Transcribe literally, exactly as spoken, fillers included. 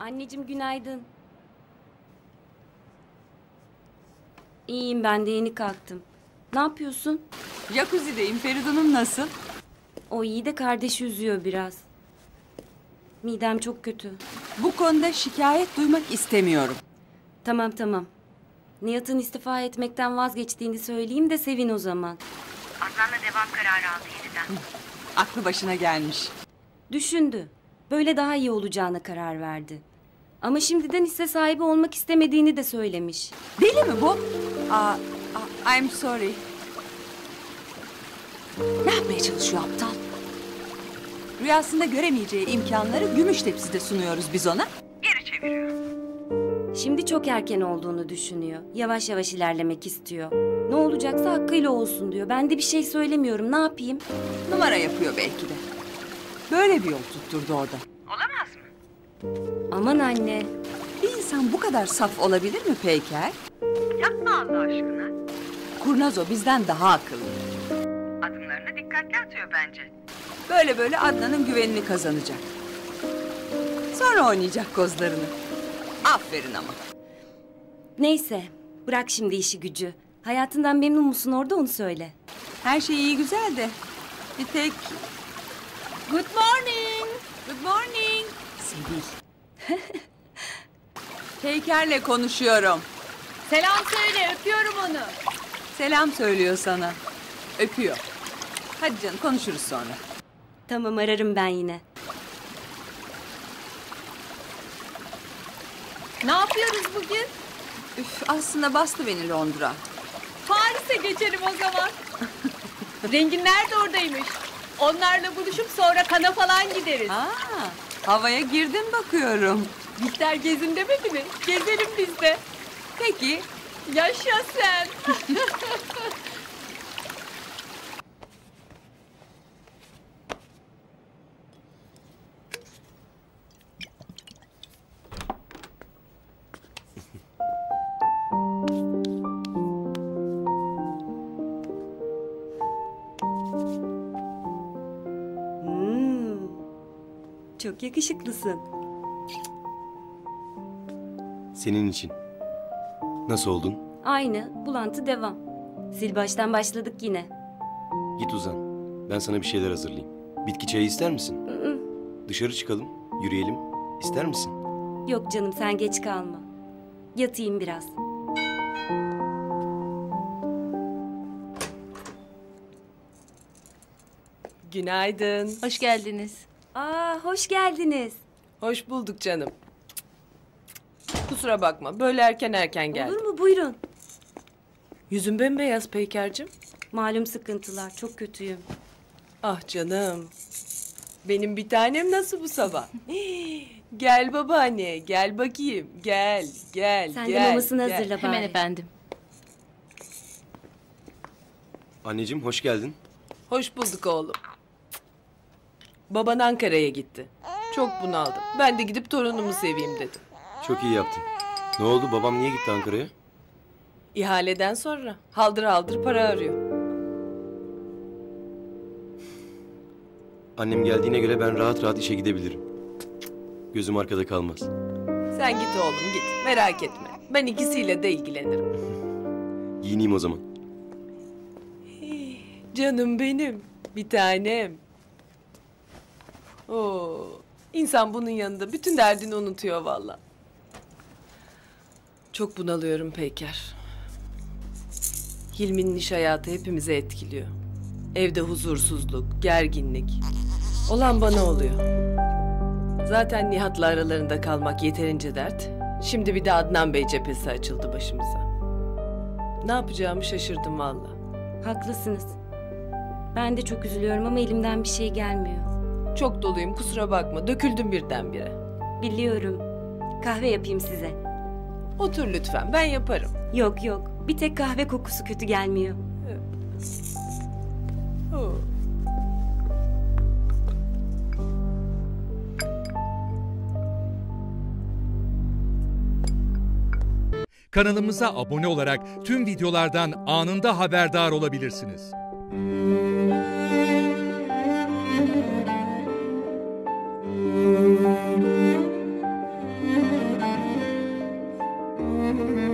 Anneciğim günaydın. İyiyim, ben de yeni kalktım. Ne yapıyorsun? Jacuzzi'deyim. Feridun'un nasıl? O iyi de kardeşi üzüyor biraz. Midem çok kötü. Bu konuda şikayet duymak istemiyorum. Tamam tamam. Nihat'ın istifa etmekten vazgeçtiğini söyleyeyim de sevin o zaman. Adnan'la devam kararı aldı yeniden. Aklı başına gelmiş. Düşündü. Böyle daha iyi olacağına karar verdi. Ama şimdiden hisse sahibi olmak istemediğini de söylemiş. Deli mi bu? Aa, aa, I'm sorry. Ne yapmaya çalışıyor aptal? Rüyasında göremeyeceği imkanları gümüş tepside sunuyoruz biz ona. Geri çeviriyor. Şimdi çok erken olduğunu düşünüyor. Yavaş yavaş ilerlemek istiyor. Ne olacaksa hakkıyla olsun diyor. Ben de bir şey söylemiyorum. Ne yapayım? Numara yapıyor belki de. Böyle bir yol tutturdu orada. Olamaz mı? Aman anne. Bir insan bu kadar saf olabilir mi Peyker? Yapma Allah aşkına. Kurnaz o, bizden daha akıllı. Adımlarını dikkatli atıyor bence. Böyle böyle Adnan'ın güvenini kazanacak. Sonra oynayacak kozlarını. Aferin ama. Neyse. Bırak şimdi işi gücü. Hayatından memnun musun orada, onu söyle. Her şey iyi güzel de bir tek... Good morning. Good morning. Sevil. Peyker'le konuşuyorum. Selam söyle, öpüyorum onu. Selam söylüyor sana. Öpüyor. Hadi canım, konuşuruz sonra. Tamam, ararım ben yine. Ne yapıyoruz bugün? Üf, aslında bastı beni Londra. Paris'e geçelim o zaman. Renginler de oradaymış. Onlarla buluşup sonra kana falan gideriz. Ha, havaya girdim bakıyorum. Bihter gezin demedi mi? Gezelim biz de. Peki. Yaşa sen. Hmm, çok yakışıklısın. Senin için. Nasıl oldun? Aynı, bulantı devam. Sil baştan başladık yine. Git uzan. Ben sana bir şeyler hazırlayayım. Bitki çayı ister misin? Hı-hı. Dışarı çıkalım, yürüyelim. İster misin? Yok canım, sen geç kalma. Yatayım biraz. Günaydın. Hoş geldiniz. Aa, hoş geldiniz. Hoş bulduk canım. Kusura bakma, böyle erken erken geldim. Olur mu? Buyurun. Yüzün bembeyaz Peyker'cim. Malum sıkıntılar, çok kötüyüm. Ah canım. Benim bir tanem nasıl bu sabah? Gel babaanne, gel bakayım. Gel, gel, Sen gel. de mamasını gel. hazırla bari. Hemen efendim. Anneciğim hoş geldin. Hoş bulduk oğlum. Baban Ankara'ya gitti. Çok bunaldım. Ben de gidip torunumu seveyim dedim. Çok iyi yaptın. Ne oldu, babam niye gitti Ankara'ya? İhaleden sonra haldır haldır para arıyor. Annem geldiğine göre ben rahat rahat işe gidebilirim. Gözüm arkada kalmaz. Sen git oğlum git. Merak etme. Ben ikisiyle de ilgilenirim. Giyineyim o zaman. Canım benim. Bir tanem. Oo, insan bunun yanında bütün derdini unutuyor vallahi. Çok bunalıyorum Peyker. Hilmi'nin iş hayatı hepimize etkiliyor. Evde huzursuzluk, gerginlik. Olan bana oluyor. Zaten Nihat'la aralarında kalmak yeterince dert. Şimdi bir de Adnan Bey cephesi açıldı başımıza. Ne yapacağımı şaşırdım vallahi. Haklısınız. Ben de çok üzülüyorum ama elimden bir şey gelmiyor. Çok doluyum, kusura bakma. Döküldüm birdenbire. Biliyorum. Kahve yapayım size. Otur lütfen, ben yaparım. Yok yok. Bir tek kahve kokusu kötü gelmiyor. Oo. Kanalımıza abone olarak tüm videolardan anında haberdar olabilirsiniz. Hadi.